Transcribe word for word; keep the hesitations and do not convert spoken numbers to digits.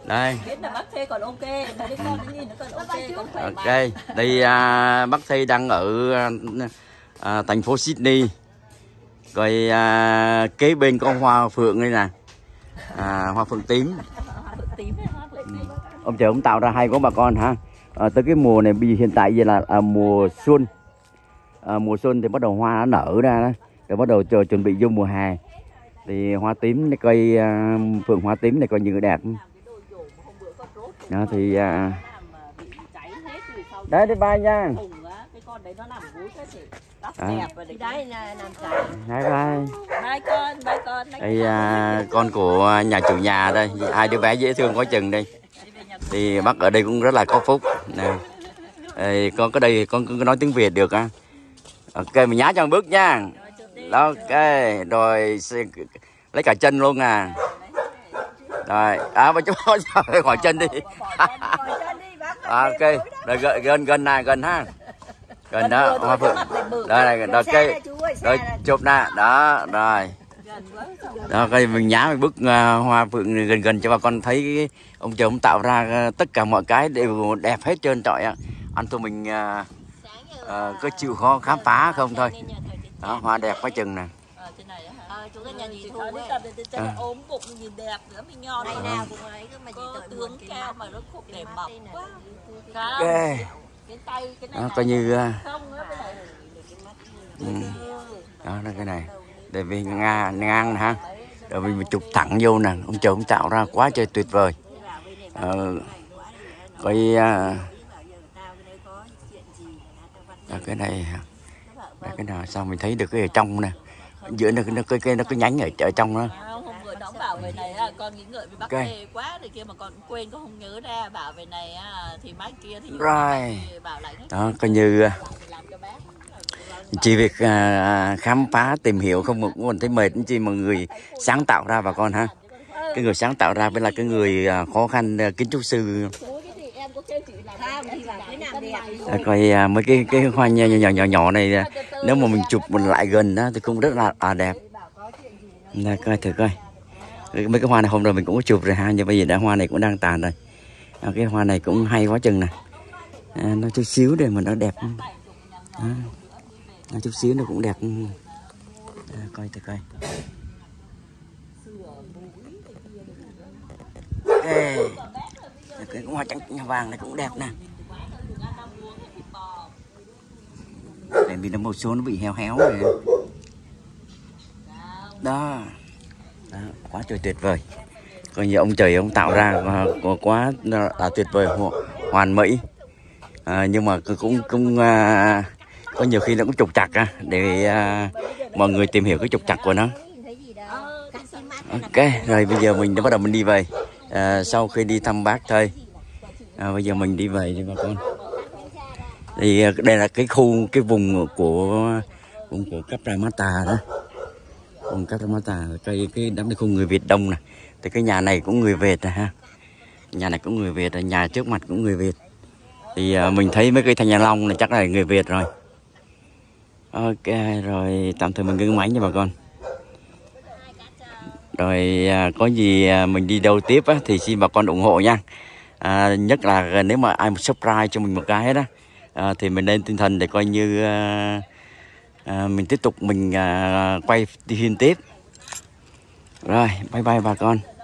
Đây. Biết là bác Thi còn ok, mà đi con nó nhìn nó còn ok, còn khỏe Ok, mạnh. đây à, bác Thi đang ở à, thành phố Sydney. Rồi à, kế bên có hoa phượng đây nè, à, hoa phượng tím. Ông trời cũng tạo ra hay quá bà con ha. À, tới cái mùa này bây giờ hiện tại giờ là à, mùa xuân. À, mùa xuân thì bắt đầu hoa nó nở ra đó. Rồi bắt đầu chờ chuẩn bị vô mùa hè. Thì hoa tím, cây à, phượng hoa tím này coi như đẹp. Đó thì à... đấy đi bay nha. À. Hai bay. Hai con, hai con. Đây à, con của nhà chủ nhà đây, hai đứa bé dễ thương quá chừng đây. Thì bác ở đây cũng rất là có phúc. Nè. Đây, con có đây con cứ nói tiếng Việt được á. Ok mình nhá cho một bước nha. Ok rồi lấy cả chân luôn à. Rồi à mà chú khỏi chân đi. À, ok rồi gần gần gần này gần ha. Gần đó hoa phượng. Đây này rồi cây rồi chụp nè đó rồi. Đó cây mình nhá mình bức uh, hoa phượng gần gần cho bà con thấy cái, ông trời ông tạo ra uh, tất cả mọi cái đều đẹp hết trơn trọi ạ. Anh tụi mình uh, uh, có chịu khó khám phá không thôi. Đó hoa đẹp quá chừng nè. Chú cái nhà chị Thu ấy, ốm bụng nhìn đẹp nữa, mình ngon này nào cũng ấy, mà có tướng cao mà nó khúc để mập quá. Ok. Đó, coi như ừ. Đó là cái này để vì ngang ngang ha, rồi mình chụp thẳng vô nè, ông trời cũng tạo ra quá trời tuyệt vời. Ờ, coi uh, cái này cái nào sao mình thấy được cái ở trong nè, giữa nó nó cái nó cái nhánh ở ở trong đó. Hôm vừa đóng bảo về này con nghĩ ngợi với bác Thề quá rồi kia mà con quên con không nhớ ra bảo về này thì mai kia thì rồi đó coi như chỉ việc à, khám phá tìm hiểu không một còn thấy mệt chỉ mọi người sáng tạo ra bà con ha, cái người sáng tạo ra với là cái người à, khó khăn à, kiến trúc sư. À, coi à, mấy cái cái hoa nhỏ nhỏ nhỏ nhỏ này à, nếu mà mình chụp mình lại gần đó thì cũng rất là à, đẹp. Đây coi thử coi mấy cái hoa này hôm rồi mình cũng có chụp rồi ha, nhưng bây giờ đã hoa này cũng đang tàn rồi. À, cái hoa này cũng hay quá chừng nè, à, nó chút xíu để mà nó đẹp. À, nó chút xíu nó cũng đẹp. À, coi thử coi. Okay. Cái hoa trắng vàng này cũng đẹp nè. Tại vì nó một số nó bị héo héo rồi. Đó. Đó, quá trời tuyệt vời. Coi như ông trời ông tạo ra quá, quá là tuyệt vời, hoàn mỹ. À, nhưng mà cũng cũng à, có nhiều khi nó cũng trục trặc à, để à, mọi người tìm hiểu cái trục trặc của nó. Ok, rồi bây giờ mình đã bắt đầu mình đi về. À, sau khi đi thăm bác thôi, à, bây giờ mình đi về đi bà con. Thì đây là cái khu cái vùng của vùng của Cabramatta đó, vùng Cabramatta, cái cái đám khu người Việt đông nè. Thì cái nhà này cũng người Việt nè ha, nhà này cũng người Việt, nhà trước mặt cũng người Việt. Thì à, mình thấy mấy cây thanh nha long này chắc là người Việt rồi. Ok rồi tạm thời mình ngưng máy nha bà con. Rồi à, có gì à, mình đi đâu tiếp á, thì xin bà con ủng hộ nha. À, nhất là nếu mà ai một subscribe cho mình một cái hết á, à, thì mình lên tinh thần để coi như à, à, mình tiếp tục mình à, quay phim tiếp. Rồi bye bye bà con.